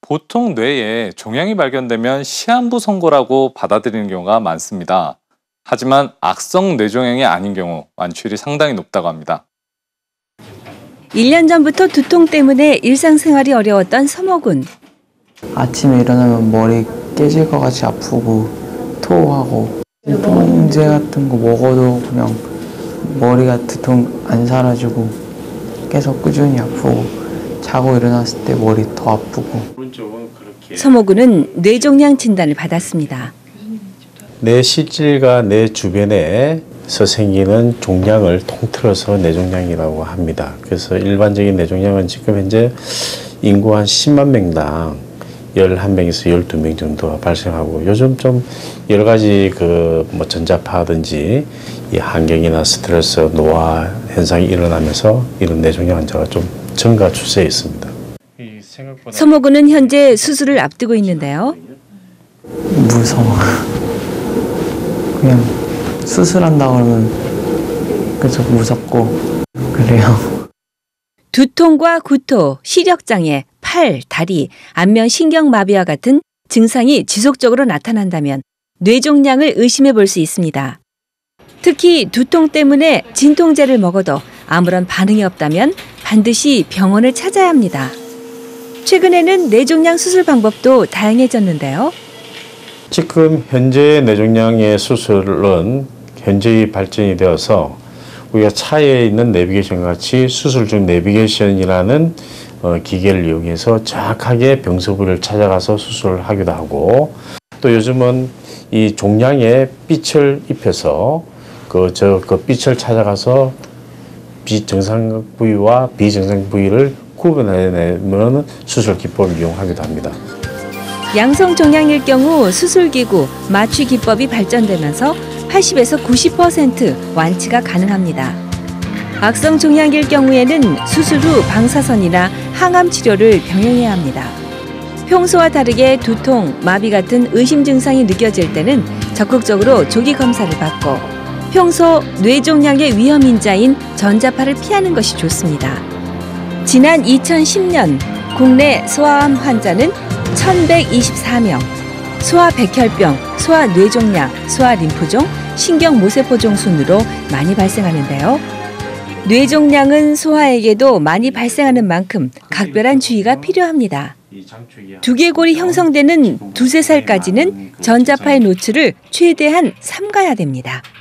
보통 뇌에 종양이 발견되면 시한부 선고라고 받아들이는 경우가 많습니다. 하지만 악성 뇌종양이 아닌 경우 완치율이 상당히 높다고 합니다. 1년 전부터 두통 때문에 일상생활이 어려웠던 서모군. 아침에 일어나면 머리 깨질 것 같이 아프고 토하고 진통제 같은 거 먹어도 그냥 머리가 두통 안 사라지고 계속 꾸준히 아프고 자고 일어났을 때 머리 더 아프고. 서모군은 뇌종양 진단을 받았습니다. 뇌 실질과 뇌 주변에서 생기는 종양을 통틀어서 뇌종양이라고 합니다. 그래서 일반적인 뇌종양은 지금 현재 인구 한 10만 명당 11명에서 12명 정도가 발생하고, 요즘 좀 여러 가지 뭐 전자파든지 이 환경이나 스트레스, 노화 현상이 일어나면서 이런 뇌종양 환자가 좀 증가 추세에 있습니다. 서모군은 현재 수술을 앞두고 있는데요. 무서워. 그냥 수술한다 그러면 계속 무섭고 그래요. 두통과 구토, 시력장애, 팔, 다리, 안면 신경마비와 같은 증상이 지속적으로 나타난다면 뇌종양을 의심해 볼 수 있습니다. 특히 두통 때문에 진통제를 먹어도 아무런 반응이 없다면 반드시 병원을 찾아야 합니다. 최근에는 뇌종양 수술 방법도 다양해졌는데요. 지금 현재 뇌종양의 수술은 현저히 발전이 되어서 우리가 차에 있는 내비게이션 같이 수술 중 내비게이션이라는 기계를 이용해서 정확하게 병서 부위를 찾아가서 수술을 하기도 하고, 또 요즘은 이 종양에 빛을 입혀서 그 빛을 찾아가서 비정상 부위와 비정상 부위를 구분해내는 수술 기법을 이용하기도 합니다. 양성종양일 경우 수술기구, 마취 기법이 발전되면서 80에서 90% 완치가 가능합니다. 악성종양일 경우에는 수술 후 방사선이나 항암 치료를 병행해야 합니다. 평소와 다르게 두통, 마비 같은 의심 증상이 느껴질 때는 적극적으로 조기 검사를 받고, 평소 뇌종양의 위험 인자인 전자파를 피하는 것이 좋습니다. 지난 2010년 국내 소아암 환자는 1,124명, 소아백혈병, 소아뇌종양, 소아림프종, 신경모세포종 순으로 많이 발생하는데요. 뇌종양은 소아에게도 많이 발생하는 만큼 각별한 주의가 필요합니다. 두개골이 형성되는 2~3살까지는 전자파의 노출을 최대한 삼가야 됩니다.